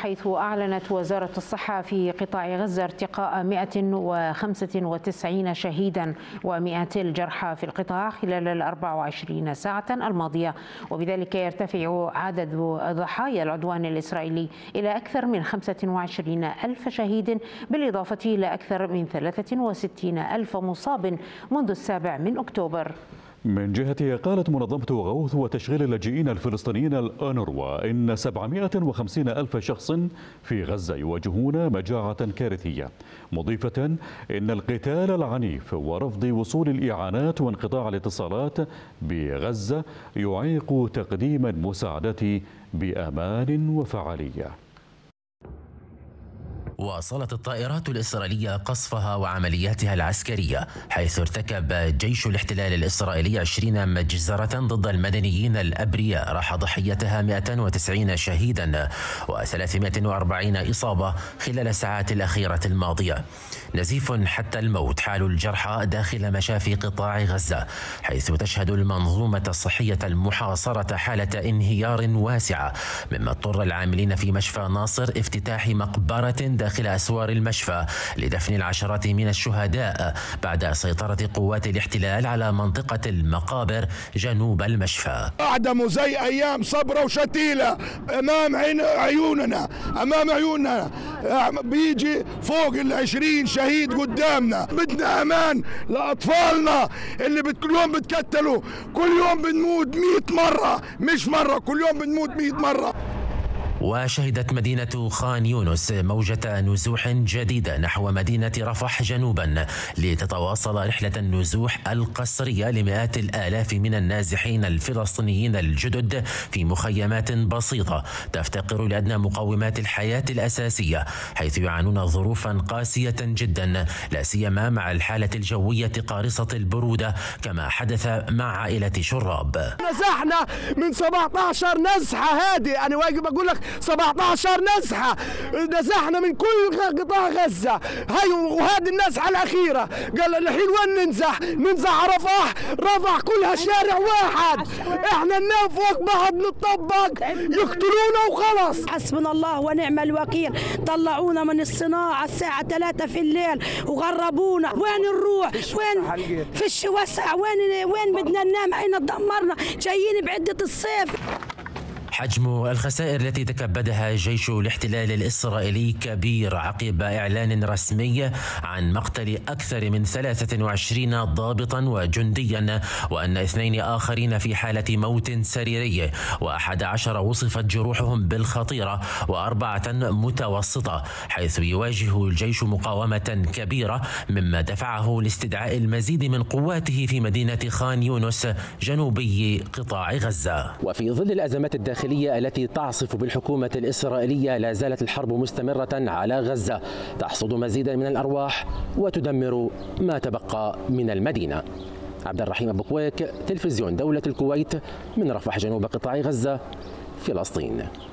حيث أعلنت وزارة الصحة في قطاع غزة ارتقاء 195 شهيدا و200 الجرحى في القطاع خلال 24 ساعة الماضية، وبذلك يرتفع عدد ضحايا العدوان الإسرائيلي إلى أكثر من 25 ألف شهيد، بالإضافة إلى أكثر من 63 ألف مصاب منذ 7 أكتوبر. من جهتها قالت منظمة غوث وتشغيل اللاجئين الفلسطينيين الأونروا إن 750 ألف شخص في غزة يواجهون مجاعة كارثية، مضيفة إن القتال العنيف ورفض وصول الإعانات وانقطاع الاتصالات بغزة يعيق تقديم المساعدات بأمان وفعالية. واصلت الطائرات الإسرائيلية قصفها وعملياتها العسكرية، حيث ارتكب جيش الاحتلال الإسرائيلي 20 مجزرة ضد المدنيين الأبرياء راح ضحيتها 190 شهيدا و340 إصابة خلال الساعات الأخيرة الماضية. نزيف حتى الموت حال الجرحى داخل مشافي قطاع غزة، حيث تشهد المنظومة الصحية المحاصرة حالة انهيار واسعة، مما اضطر العاملين في مشفى ناصر افتتاح مقبرة داخل أسوار المشفى لدفن العشرات من الشهداء بعد سيطرة قوات الاحتلال على منطقة المقابر جنوب المشفى. أعدموا زي أيام صبرة وشتيلة أمام عيوننا بيجي فوق 20 شهيد قدامنا. بدنا أمان لأطفالنا اللي كل يوم بتكتلوا، كل يوم بنموت 100 مرة، مش مرة، كل يوم بنموت 100 مرة. وشهدت مدينة خان يونس موجة نزوح جديدة نحو مدينة رفح جنوبا، لتتواصل رحلة النزوح القسرية لمئات الآلاف من النازحين الفلسطينيين الجدد في مخيمات بسيطة تفتقر لأدنى مقومات الحياة الأساسية، حيث يعانون ظروفا قاسية جدا، لا سيما مع الحالة الجوية قارصة البرودة كما حدث مع عائلة شراب. نزحنا من 17 نزحة، هادي أنا واجب أقول لك 17 نزحة نزحنا من كل قطاع غزة، هاي وهذه النزحة الأخيرة. قال الحين وين ننزح رفح كلها شارع واحد، احنا ننام فوق بعض نطبق يقتلونا وخلص. حسبنا الله ونعم الوكيل، طلعونا من الصناعة الساعة 3 في الليل وغربونا. وين نروح؟ وين فيش وسع؟ وين بدنا ننام؟ أين تدمرنا؟ جايين بعدة الصيف. حجم الخسائر التي تكبدها جيش الاحتلال الإسرائيلي كبير عقب إعلان رسمي عن مقتل أكثر من 23 ضابطا وجنديا، وأن 2 آخرين في حالة موت سريري، و11 وصفت جروحهم بالخطيرة، و4 متوسطة، حيث يواجه الجيش مقاومة كبيرة، مما دفعه لاستدعاء المزيد من قواته في مدينة خان يونس جنوبي قطاع غزة. وفي ظل الأزمات الداخلية التي تعصف بالحكومة الإسرائيلية، لا زالت الحرب مستمرة على غزة، تحصد مزيدا من الأرواح وتدمر ما تبقى من المدينة. عبد الرحيم أبو كويك، تلفزيون دولة الكويت، من رفح جنوب قطاع غزة، فلسطين.